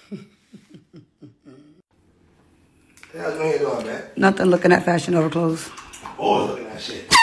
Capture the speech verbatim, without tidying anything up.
How's you doing, man? Nothing, looking at Fashion Nova clothes. Always looking at shit.